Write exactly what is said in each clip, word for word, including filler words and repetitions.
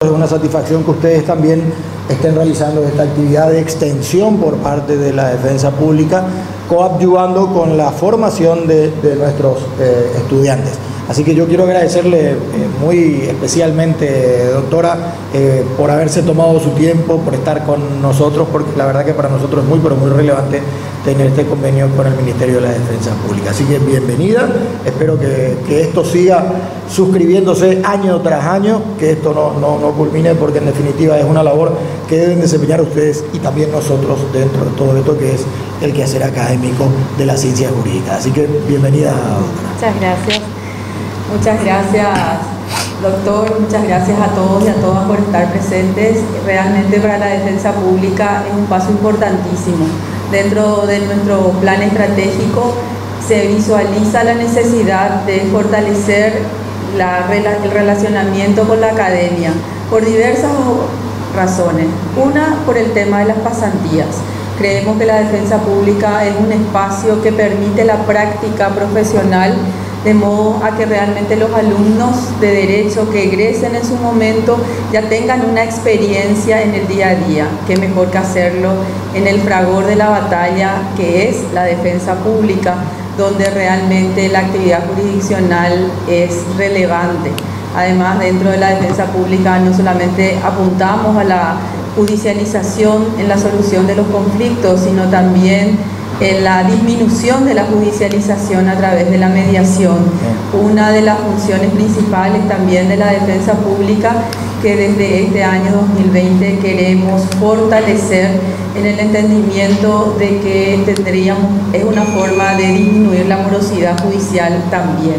Es una satisfacción que ustedes también estén realizando esta actividad de extensión por parte de la defensa pública, coadyuvando con la formación de, de nuestros eh, estudiantes. Así que yo quiero agradecerle eh, muy especialmente, doctora, eh, por haberse tomado su tiempo, por estar con nosotros, porque la verdad que para nosotros es muy, pero muy relevante tener este convenio con el Ministerio de la Defensa Pública. Así que bienvenida, espero que, que esto siga suscribiéndose año tras año, que esto no, no, no culmine, porque en definitiva es una labor que deben desempeñar ustedes y también nosotros dentro de todo esto que es el quehacer académico de la ciencia jurídica. Así que bienvenida, doctora. Muchas gracias. Muchas gracias, doctor. Muchas gracias a todos y a todas por estar presentes. Realmente para la defensa pública es un paso importantísimo. Dentro de nuestro plan estratégico se visualiza la necesidad de fortalecer la, el relacionamiento con la academia por diversas razones. Una, por el tema de las pasantías. Creemos que la defensa pública es un espacio que permite la práctica profesional, de modo a que realmente los alumnos de Derecho que egresen en su momento ya tengan una experiencia en el día a día. Qué mejor que hacerlo en el fragor de la batalla que es la defensa pública, donde realmente la actividad jurisdiccional es relevante. Además, dentro de la defensa pública no solamente apuntamos a la judicialización en la solución de los conflictos, sino también en la disminución de la judicialización a través de la mediación. Una de las funciones principales también de la defensa pública que desde este año dos mil veinte queremos fortalecer en el entendimiento de que tendríamos, es una forma de disminuir la morosidad judicial también.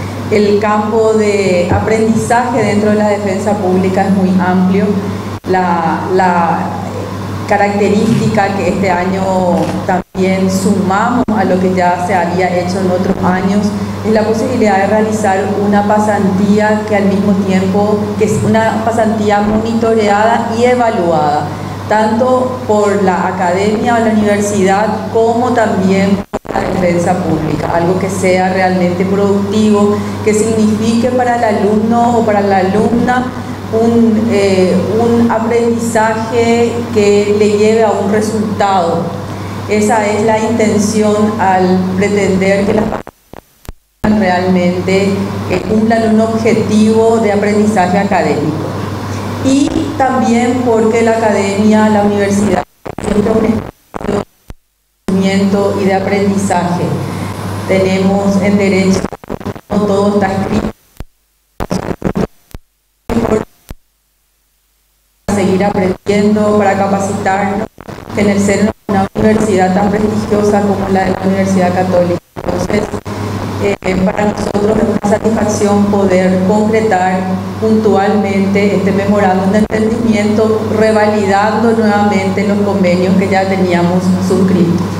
El campo de aprendizaje dentro de la defensa pública es muy amplio. La, la característica que este año también sumamos a lo que ya se había hecho en otros años es la posibilidad de realizar una pasantía que al mismo tiempo, que es una pasantía monitoreada y evaluada, tanto por la academia o la universidad como también por la defensa pública, algo que sea realmente productivo, que signifique para el alumno o para la alumna Un, eh, un aprendizaje que le lleve a un resultado. Esa es la intención al pretender que las personas realmente eh, cumplan un objetivo de aprendizaje académico. Y también porque la academia, la universidad, siempre un espacio de conocimiento y de aprendizaje. Tenemos en Derecho, no todo está escrito, seguir aprendiendo, para capacitarnos, que en el seno de una universidad tan prestigiosa como la de la Universidad Católica. Entonces, eh, para nosotros es una satisfacción poder concretar puntualmente este memorándum de entendimiento, revalidando nuevamente los convenios que ya teníamos suscritos.